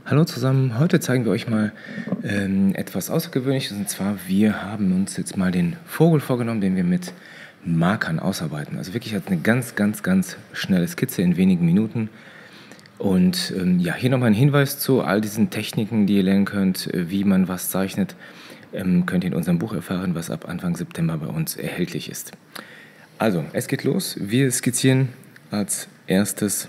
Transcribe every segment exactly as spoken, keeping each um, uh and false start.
Hallo zusammen, heute zeigen wir euch mal ähm, etwas Außergewöhnliches, und zwar wir haben uns jetzt mal den Vogel vorgenommen, den wir mit Markern ausarbeiten. Also wirklich als eine ganz, ganz, ganz schnelle Skizze in wenigen Minuten. Und ähm, ja, hier nochmal ein Hinweis zu all diesen Techniken, die ihr lernen könnt, äh, wie man was zeichnet, ähm, könnt ihr in unserem Buch erfahren, was ab Anfang September bei uns erhältlich ist. Also, es geht los. Wir skizzieren als erstes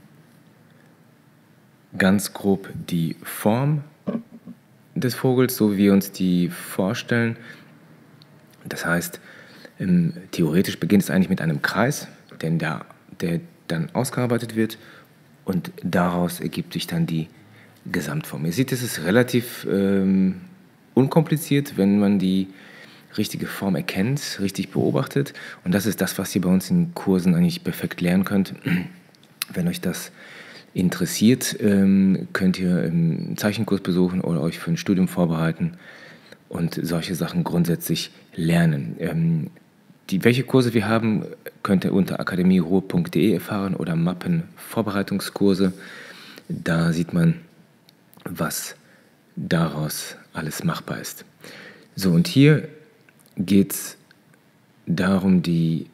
ganz grob die Form des Vogels, so wie wir uns die vorstellen. Das heißt, ähm, theoretisch beginnt es eigentlich mit einem Kreis, denn der, der dann ausgearbeitet wird, und daraus ergibt sich dann die Gesamtform. Ihr seht, es ist relativ ähm, unkompliziert, wenn man die richtige Form erkennt, richtig beobachtet, und das ist das, was ihr bei uns in Kursen eigentlich perfekt lernen könnt. Wenn euch das interessiert, ähm, könnt ihr einen Zeichenkurs besuchen oder euch für ein Studium vorbereiten und solche Sachen grundsätzlich lernen. Ähm, die, welche Kurse wir haben, könnt ihr unter akademieruhr punkt de erfahren oder Mappenvorbereitungskurse. Da sieht man, was daraus alles machbar ist. So, und hier geht es darum, die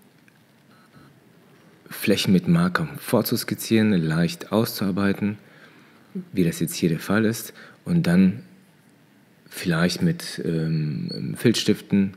Flächen mit Marker vorzuskizzieren, leicht auszuarbeiten, wie das jetzt hier der Fall ist, und dann vielleicht mit ähm, Filzstiften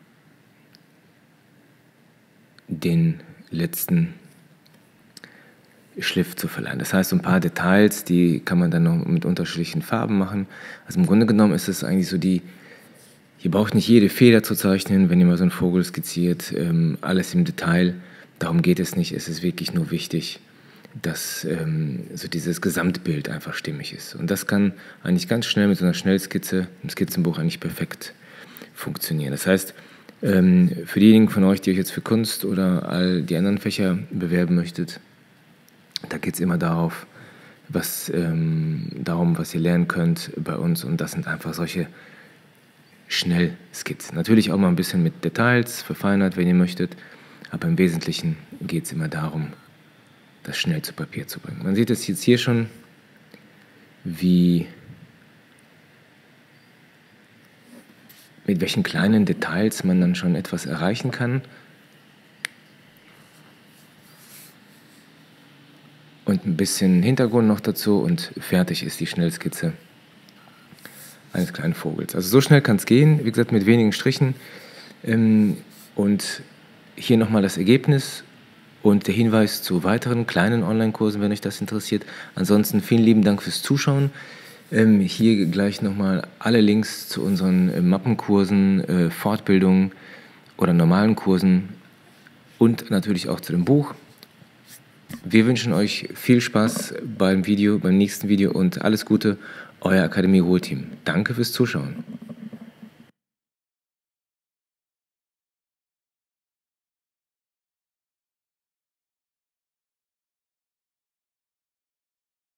den letzten Schliff zu verleihen. Das heißt, so ein paar Details, die kann man dann noch mit unterschiedlichen Farben machen. Also im Grunde genommen ist es eigentlich so die, ihr braucht nicht jede Feder zu zeichnen, wenn ihr mal so einen Vogel skizziert, ähm, alles im Detail. Darum geht es nicht, es ist wirklich nur wichtig, dass ähm, so dieses Gesamtbild einfach stimmig ist. Und das kann eigentlich ganz schnell mit so einer Schnellskizze im Skizzenbuch eigentlich perfekt funktionieren. Das heißt, ähm, für diejenigen von euch, die euch jetzt für Kunst oder all die anderen Fächer bewerben möchtet, da geht es immer darauf, was, ähm, darum, was ihr lernen könnt bei uns, und das sind einfach solche Schnellskizzen. Natürlich auch mal ein bisschen mit Details, verfeinert, wenn ihr möchtet, aber im Wesentlichen geht es immer darum, das schnell zu Papier zu bringen. Man sieht es jetzt hier schon, wie mit welchen kleinen Details man dann schon etwas erreichen kann. Und ein bisschen Hintergrund noch dazu, und fertig ist die Schnellskizze eines kleinen Vogels. Also so schnell kann es gehen, wie gesagt, mit wenigen Strichen. Und hier nochmal das Ergebnis und der Hinweis zu weiteren kleinen Online-Kursen, wenn euch das interessiert. Ansonsten vielen lieben Dank fürs Zuschauen. Ähm, hier gleich nochmal alle Links zu unseren äh, Mappenkursen, äh, Fortbildungen oder normalen Kursen und natürlich auch zu dem Buch. Wir wünschen euch viel Spaß beim Video, beim nächsten Video, und alles Gute, euer Akademie Ruhr Team. Danke fürs Zuschauen.